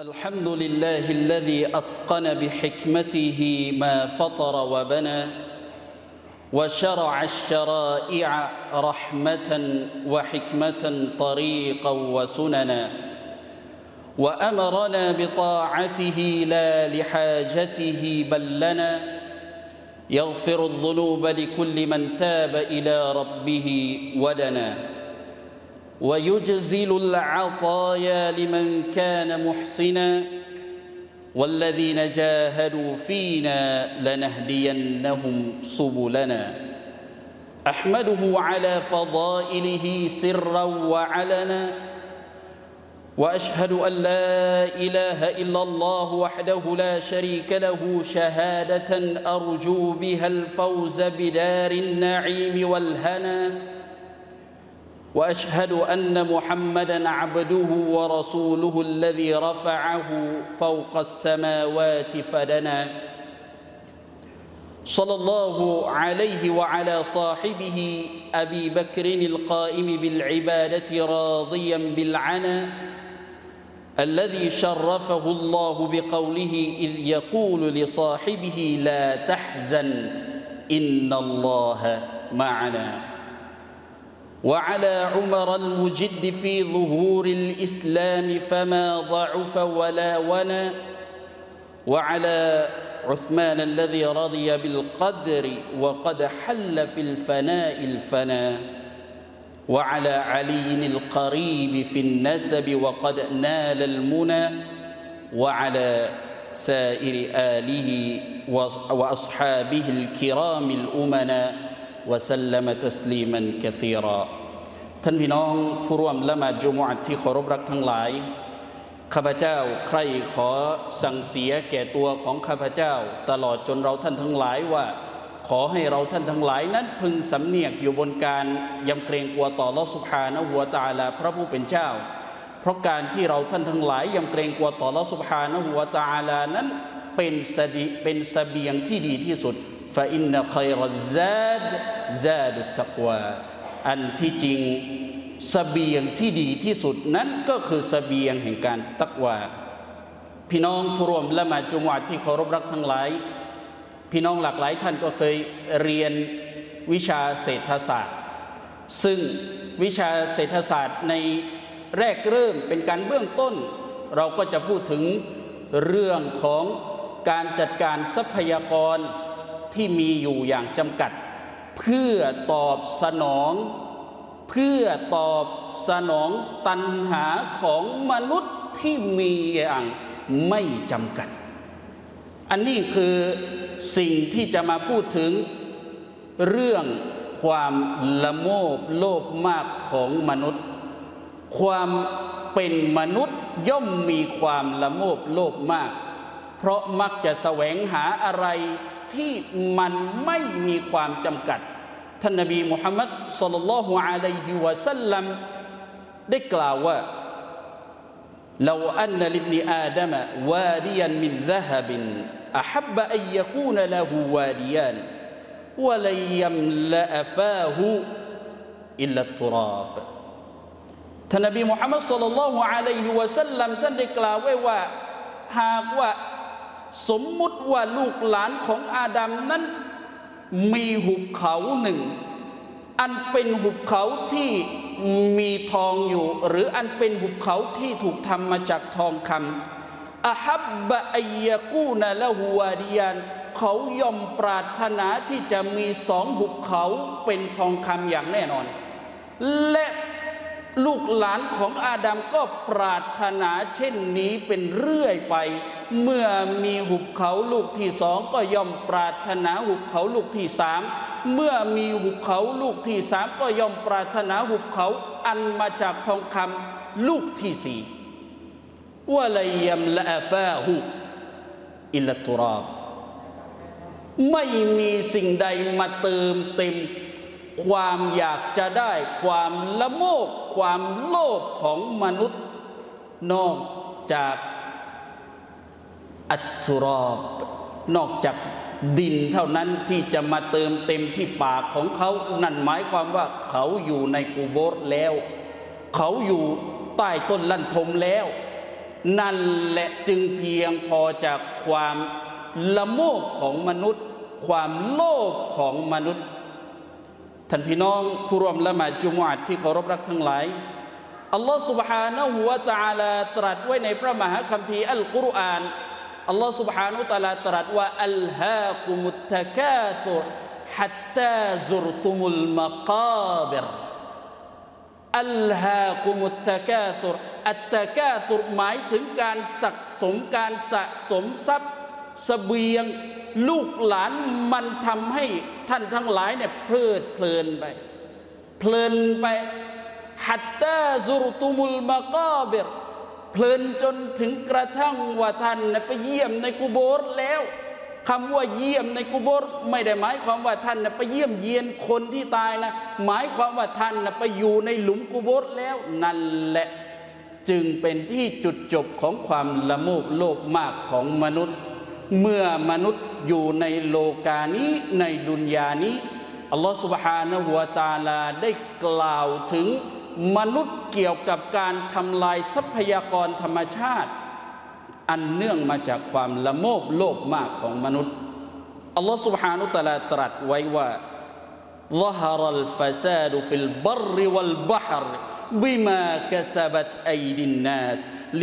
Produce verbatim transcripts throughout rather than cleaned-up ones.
الحمد لله الذي أتقن بحكمته ما فطر وبنى وشرع الشرائع رحمة وحكمة طريقا وسننا وأمرنا بطاعته لا لحاجته بل لنا يغفر الذنوب لكل من تاب إلى ربه ودنا ويجزل العطايا لمن كان محسنا والذين جاهدوا فينا لنهدينهم سبلنا أحمده على فضائله سرا وعلنا وأشهد أن لا إله إلا الله وحده لا شريك له شهادة أرجو بها الفوز بدار النعيم والهنا وأشهد أن محمدًا عبده ورسوله الذي رفعه فوق السماوات فدنا صلى الله عليه وعلى صاحبه أبي بكر القائم بالعبادة راضيا بالعنا الذي شرفه الله بقوله إذ يقول لصاحبه لا تحزن إن الله معنا وعلى عمر المجد في ظهور الإسلام فما ضعف ولا ونا وعلى عثمان الذي رضي بالقدر وقد حل في الفناء الفنا وعلى علي القريب في النسب وقد نال المنى وعلى سائر آله وأصحابه الكرام الأمنا وسلم تسليما كثيرا ท่านพี่น้องผู้ร่วมละหมาดจุมอะห์ที่เคารพรักทั้งหลายข้าพเจ้าใคร่ขอสั่งเสียแก่ตัวของข้าพเจ้าตลอดจนเราท่านทั้งหลายว่าขอให้เราท่านทั้งหลายนั้นพึงสำเนียกอยู่บนการยำเกรงกลัวต่ออัลเลาะห์ซุบฮานะฮูวะตะอาลาพระผู้เป็นเจ้าเพราะการที่เราท่านทั้งหลายยำเกรงกลัวต่ออัลเลาะห์ซุบฮานะฮูวะตะอาลานั้นเป็นสดิเป็นเสบียงที่ดีที่สุดฟะอินนะค็อยรัซซาดซาดุตตักวาอันที่จริงเสบียงที่ดีที่สุดนั้นก็คือเสบียงแห่งการตักวาพี่น้องผู้ร่วมละหมาดจุมอะห์ที่เคารพรักทั้งหลายพี่น้องหลากหลายท่านก็เคยเรียนวิชาเศรษฐศาสตร์ซึ่งวิชาเศรษฐศาสตร์ในแรกเริ่มเป็นการเบื้องต้นเราก็จะพูดถึงเรื่องของการจัดการทรัพยากรที่มีอยู่อย่างจำกัดเพื่อตอบสนองเพื่อตอบสนองตัณหาของมนุษย์ที่มีอย่างไม่จำกัดอันนี้คือสิ่งที่จะมาพูดถึงเรื่องความละโมบโลภมากของมนุษย์ความเป็นมนุษย์ย่อมมีความละโมบโลภมากเพราะมักจะแสวงหาอะไรที่มันไม่มีความจำกัดท่านนบีมุฮัมมัดศ็อลลัลลอฮุอะลัยฮิวะซัลลัมได้กล่าวว่าلو أن لابن آدم واديا من ذهب أحب أن يكون له واديان ولن يملأ فاه إلا التراب ท่านนบีมุฮัมมัดศ็อลลัลลอฮุอะลัยฮิวะซัลลัมท่านได้กล่าวไว้ว่าหากว่าสมมุติว่าลูกหลานของอาดัมนั้นมีหุบเขาหนึ่งอันเป็นหุบเขาที่มีทองอยู่หรืออันเป็นหุบเขาที่ถูกทำมาจากทองคำอะฮับบะอัยยะกูนะละฮูวาดิยานเขาย่อมปรารถนาที่จะมีสองหุบเขาเป็นทองคำอย่างแน่นอนและลูกหลานของอาดัมก็ปรารถนาเช่นนี้เป็นเรื่อยไปเมื่อมีหุบเขาลูกที่สองก็ย่อมปรารถนาหุบเขาลูกที่สามเมื่อมีหุบเขาลูกที่สามก็ย่อมปรารถนาหุบเขาอันมาจากทองคำลูกที่สี่วะลัยยัมละอาฟาฮูอิลลัตตุราบไม่มีสิ่งใดมาเติมเต็มความอยากจะได้ความละโมบความโลภของมนุษย์นอกจากอัตตุรอบนอกจาก ดินเท่านั้นที่จะมาเติมเต็มที่ปากของเขานั่นหมายความว่าเขาอยู่ในกูโบร์แล้วเขาอยู่ใต้ต้นลั่นทมแล้วนั่นแหละจึงเพียงพอจากความละโมบของมนุษย์ความโลภของมนุษย์ท่านพี่น้องผู้ร่วมละหมาดจุมอะห์ที่เคารพรักทั้งหลายอัลลอฮฺ سبحانه และ تعالى ตรัสไว้ในพระมหาคัมภีร์อัลกุรอานอัลลอฮฺ سبحانه และ تعالى ตรัสว่าอัลฮากุมุตตะกาซุรฮัตตาซุรตุมุลมะกาบิรอัลฮากุมุตตะกาซุรอัตตะกาซุรหมายถึงการสะสมการสะสมทรัพย์เสบียงลูกหลานมันทำให้ท่านทั้งหลายเนี่ยเพลิดเพลินไปเพลินไปฮัตตาซุรตุมุลมะกาบิรเพลินจนถึงกระทั่งว่าท่านไปเยี่ยมในกุโบร์แล้วคำว่าเยี่ยมในกุโบร์ไม่ได้หมายความว่าท่านไปเยี่ยมเยียนคนที่ตายนะหมายความว่าท่านไปอยู่ในหลุมกุโบร์แล้วนั่นแหละจึงเป็นที่จุดจบของความละโมบโลภมากของมนุษย์เมื่อมนุษย์อยู่ในโลกานี้ในดุนยานี้อัลลอฮฺ سبحانه และ تعالى ได้กล่าวถึงมนุษย์เกี่ยวกับการทำลายทรัพยากรธรรมชาติอันเนื่องมาจากความละโมบโลภมากของมนุษย์อัลลอฮฺ سبحانه และ تعالى ตรัสไว้ว่า ظهر الفساد في البر والبحر بما كسبت أيدي الناس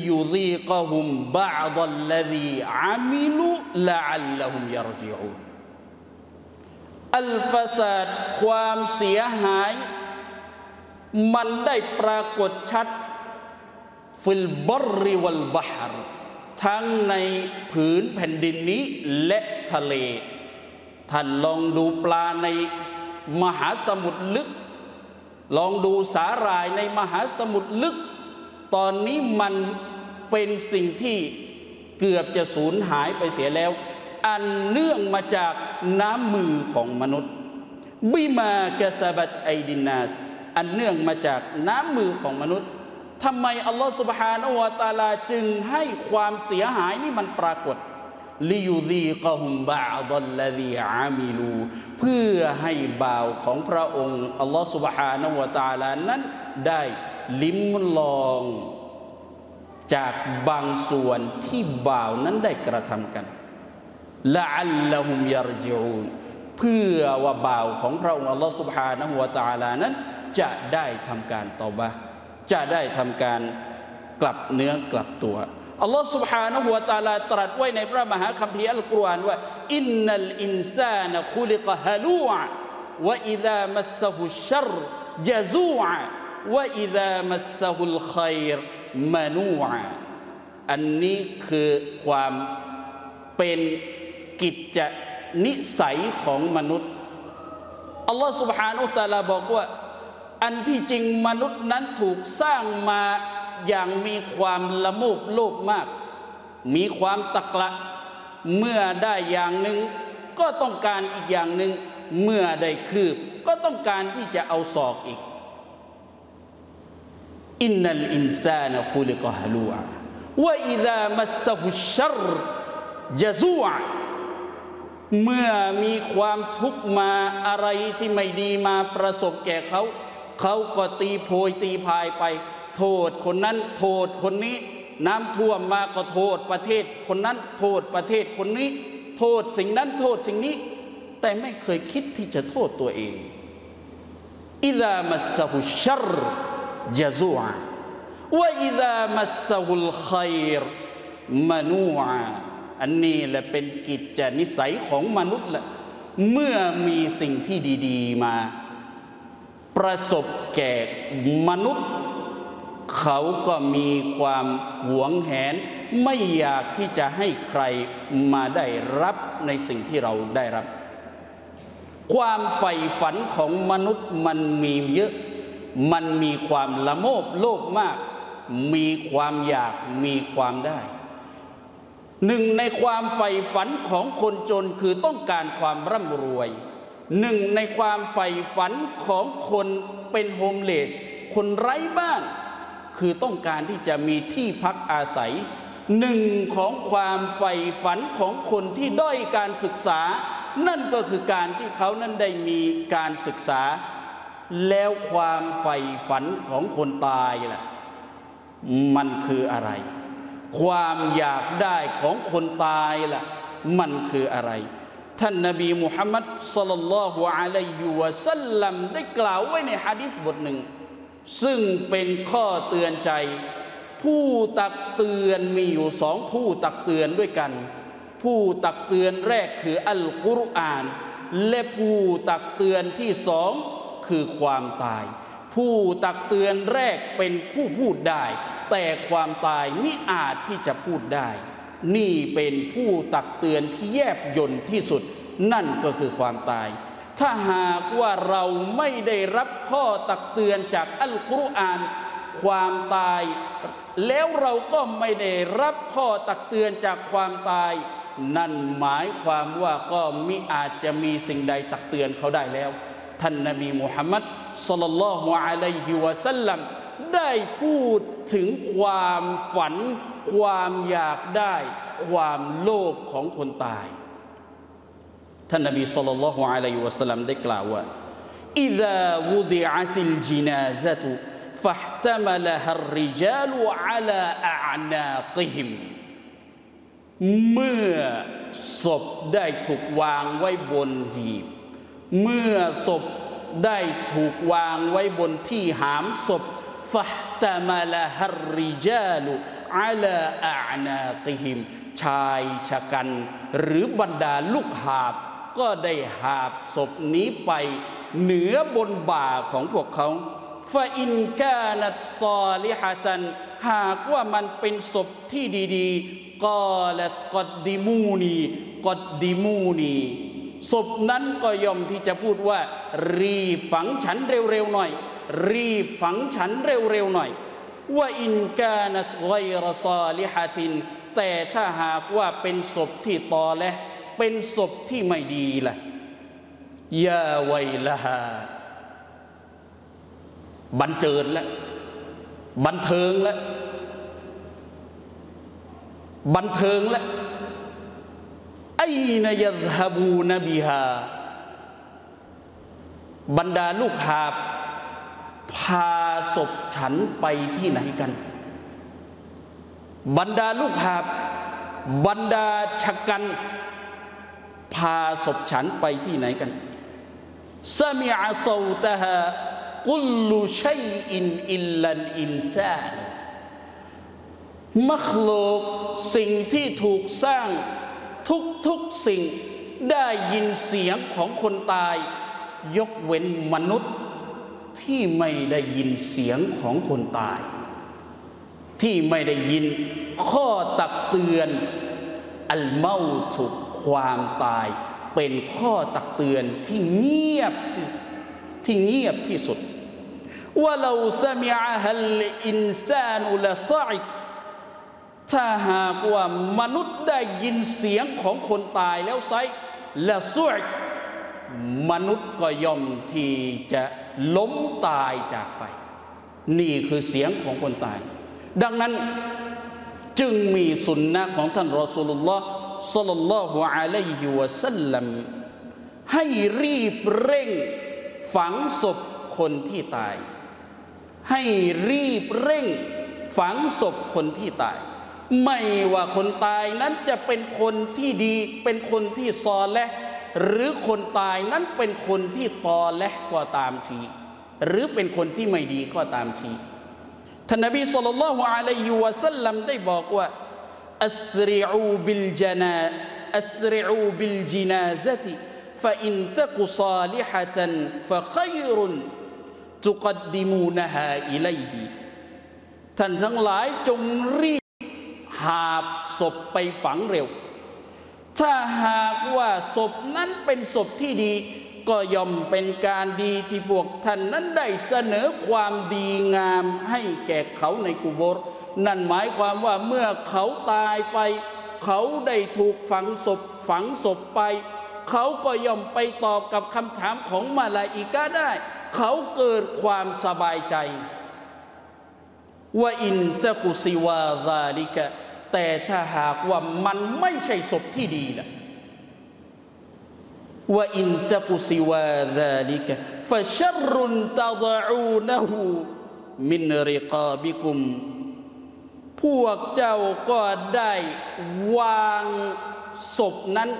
ليذيقهم بعض الذي عملوا لعلهم يرجعون อัลฟาซาดความเสียหายมันได้ปรากฏชัดฟิลบริวัลบะฮรทั้งในผืนแผ่นดินนี้และทะเลท่านลองดูปลาในมหาสมุทรลึกลองดูสาหร่ายในมหาสมุทรลึกตอนนี้มันเป็นสิ่งที่เกือบจะสูญหายไปเสียแล้วอันเนื่องมาจากน้ำมือของมนุษย์บิมากะซะบัตไอดินนาสอันเนื่องมาจากน้ำมือของมนุษย์ทำไมอัลลอฮฺ سبحانه และ تعالى จึงให้ความเสียหายนี่มันปรากฏลิยูซีกะฮุมบะอฎัลลซีอามิลูเพื่อให้บ่าวของพระองค์อัลลอฮฺ سبحانه และ تعالى นั้นได้ลิ้มลองจากบางส่วนที่บ่าวนั้นได้กระทำกันละอัลละฮุมยัรญิอูนเพื่อว่าบ่าวของพระองค์อัลลอฮฺ سبحانه และ تعالى นั้นจะได้ทำการตอบะห์จะได้ทำการกลับเนื้อกลับตัวอัลลอฮฺ سبحانه และ تعالى ตรัสไว้ในพระมหาคัมภีร์อัลกุรอานว่าอินนัลอินซานะคุลิกะฮะลูอะวะอิซามัสซะฮุชชัรญะซูอะวะอิซามัสซะฮุลค็อยรมะนูอะอันนี้คือความเป็นกิจนิสัยของมนุษย์อัลลอฮฺ سبحانه และ تعالى บอกว่าอันที่จริงมนุษย์นั้นถูกสร้างมาอย่างมีความละโมบโลภมากมีความตะกละเมื่อได้อย่างหนึ่งก็ต้องการอีกอย่างหนึ่งเมื่อได้คืบก็ต้องการที่จะเอาศอกอีกอินนัลอินซานะคุลิกะฮะลูอะวะอิซามัสซะฮุชชัรญะซูอะเมื่อมีความทุกข์มาอะไรที่ไม่ดีมาประสบแก่เขาเขาก็ตีโพยตีพายไปโทษคนนั้นโทษคนนี้น้ำท่วมมาก็โทษประเทศคนนั้นโทษประเทศคนนี้โทษสิ่งนั้นโทษสิ่งนี้แต่ไม่เคยคิดที่จะโทษตัวเองอิซามัสซะฮุชชัรญะซูอะวะอิซามัสซะฮุลค็อยรมะนูอะอันนี้แหละเป็นกิจนิสัยของมนุษย์แหละเมื่อมีสิ่งที่ดีๆมาประสบแก่มนุษย์เขาก็มีความหวงแหนไม่อยากที่จะให้ใครมาได้รับในสิ่งที่เราได้รับความใฝ่ฝันของมนุษย์มันมีเยอะมันมีความละโมบโลภมากมีความอยากมีความได้หนึ่งในความใฝ่ฝันของคนจนคือต้องการความร่ำรวยหนึ่งในความใฝ่ฝันของคนเป็นโฮมเลสคนไร้บ้านคือต้องการที่จะมีที่พักอาศัยหนึ่งของความใฝ่ฝันของคนที่ด้อยการศึกษานั่นก็คือการที่เขานั้นได้มีการศึกษาแล้วความใฝ่ฝันของคนตายล่ะมันคืออะไรความอยากได้ของคนตายล่ะมันคืออะไรท่านนบีมุฮัมมัดศ็อลลัลลอฮุอะลัยฮิวะซัลลัมได้กล่าวไว้ในหะดีษบทหนึ่งซึ่งเป็นข้อเตือนใจผู้ตักเตือนมีอยู่สองผู้ตักเตือนด้วยกันผู้ตักเตือนแรกคืออัลกุรอานและผู้ตักเตือนที่สองคือความตายผู้ตักเตือนแรกเป็นผู้พูดได้แต่ความตายมิอาจที่จะพูดได้นี่เป็นผู้ตักเตือนที่แยบยลที่สุดนั่นก็คือความตายถ้าหากว่าเราไม่ได้รับข้อตักเตือนจากอัลกุรอานความตายแล้วเราก็ไม่ได้รับข้อตักเตือนจากความตายนั่นหมายความว่าก็มิอาจจะมีสิ่งใดตักเตือนเขาได้แล้วท่านนบีมุฮัมมัดศ็อลลัลลอฮุอะลัยฮิวะซัลลัมได้พูดถึงความฝันความอยากได้ความโลภของคนตายท่านนบีศ็อลลัลลอฮุอะลัยฮิวะซัลลัมได้กล่าวว่าอิซาวุดิอะติลญินาซะตุฟัห์ตะมะละฮัรริญาลุอะลาอะนากิฮิมเมื่อศพได้ถูกวางไว้บนหีบเมื่อศพได้ถูกวางไว้บนที่หามศพฟะตะมะละฮัรริญาลุอะลาอะนากิฮิมชายชะกันหรือบรรดาลูกหาบก็ได้หาบศพนี้ไปเหนือบนบ่าของพวกเขาฟะอินกานัตศอลิฮะตันหากว่ามันเป็นศพที่ดีๆกอลัตกอดดิมูนีกอดดิมูนีศพนั้นก็ย่อมที่จะพูดว่ารีฝังฉันเร็วๆหน่อยรีฝังฉันเร็วๆหน่อยว่าอินกานัตฆอยรซอลิฮะตินแต่ถ้าหากว่าเป็นศพที่ตอและเป็นศพที่ไม่ดีล่ะยาไวละฮาบันเจิดและบันเทิงและบันเทิงและไอ้นยัซฮะบูนบิฮาบรรดาลูกหาบพาศพฉันไปที่ไหนกันบรรดาลูกหาบบรรดาชะกันพาศพฉันไปที่ไหนกันซะมิอะศอตะฮากุลลุชัยอินอิลลัลอินซานมัคลุกสิ่งที่ถูกสร้างทุกๆสิ่งได้ยินเสียงของคนตายยกเว้นมนุษย์ที่ไม่ได้ยินเสียงของคนตายที่ไม่ได้ยินข้อตักเตือนอัลเมาตุความตายเป็นข้อตักเตือนที่เงียบที่เงียบที่สุดว่าเราซะมิอะฮัลอินซานุละซะอิกถ้าหากว่ามนุษย์ได้ยินเสียงของคนตายแล้วไซละซุอิกมนุษย์ก็ย่อมที่จะล้มตายจากไปนี่คือเสียงของคนตายดังนั้นจึงมีสุนนะของท่านรอซูลุลลอฮ์ศ็อลลัลลอฮุอะลัยฮิวะซัลลัมให้รีบเร่งฝังศพคนที่ตายให้รีบเร่งฝังศพคนที่ตายไม่ว่าคนตายนั้นจะเป็นคนที่ดีเป็นคนที่ซอและหรือคนตายนั้นเป็นคนที่ตอและก็ตามทีหรือเป็นคนที่ไม่ดีก็ตามทีท่านนบีศ็อลลัลลอฮุอะลัยฮิวะซัลลัมได้บอกว่าอัสริอูบิลญะนาอัสริอูบิลญินาซะติฟะอินตะกุศอลิฮะตันฟะค็อยรุนตุกัดดิมูนะฮาอิลัยฮิท่านทั้งหลายจงรีบหาบศพไปฝังเร็วถ้าหากว่าศพนั้นเป็นศพที่ดีก็ย่อมเป็นการดีที่พวกท่านนั้นได้เสนอความดีงามให้แก่เขาในกุโบร์นั่นหมายความว่าเมื่อเขาตายไปเขาได้ถูกฝังศพฝังศพไปเขาก็ย่อมไปตอบกับคำถามของมลาอิกะห์ได้เขาเกิดความสบายใจว่าอินตะกุซิวาซาลิกะแต่ถ้าหากว่ามันไม่ใช่ศพที่ดีล่ะว่าอินตะกุซิวาซาลิกะฟะชัรรุนตะฎอูนะฮูมินริกาบิกุมพวกเจ้าก็ได้วางศพนั้น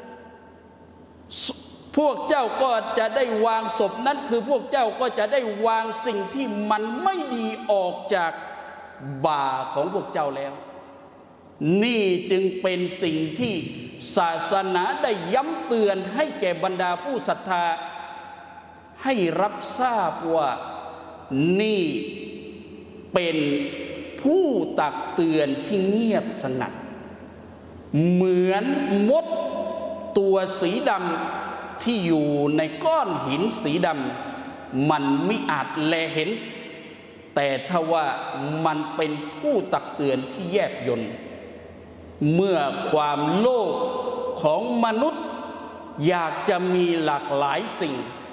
พวกเจ้าก็จะได้วางศพนั้นคือพวกเจ้าก็จะได้วางสิ่งที่มันไม่ดีออกจากบ่าของพวกเจ้าแล้วนี่จึงเป็นสิ่งที่ศาสนาได้ย้ำเตือนให้แก่บรรดาผู้ศรัทธาให้รับทราบว่านี่เป็นผู้ตักเตือนที่เงียบสงัดเหมือนมดตัวสีดำที่อยู่ในก้อนหินสีดำมันไม่อาจแลเห็นแต่ทว่ามันเป็นผู้ตักเตือนที่แยบยลเมื่อความโลภของมนุษย์อยากจะมีหลากหลายสิ่ง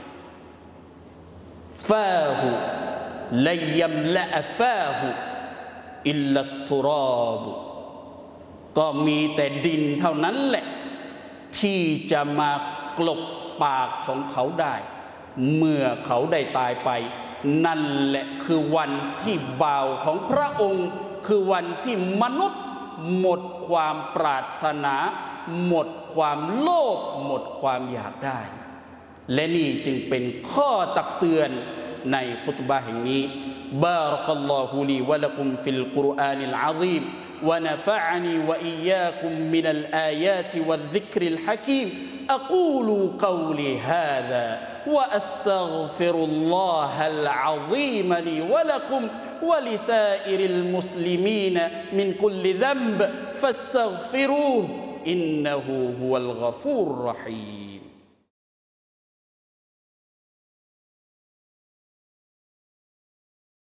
ฟาหุลยัมละฟาหุอิลลัตตุราบก็มีแต่ดินเท่านั้นแหละที่จะมากลบปากของเขาได้เมื่อเขาได้ตายไปนั่นแหละคือวันที่บ่าวของพระองค์คือวันที่มนุษย์หมดความปรารถนาหมดความโลภหมดความอยากได้และนี่จึงเป็นข้อตักเตือนในคุตบะห์แห่งนี้บารักัลลอฮุลีวะละกุมฟิลกุรอานิลอะซีมونفعني وإياكم من الآيات والذكر الحكيم أقول قولي هذا وأستغفر الله العظيم لي ولكم ولسائر المسلمين من كل ذنب فاستغفروه إنه هو الغفور الرحيم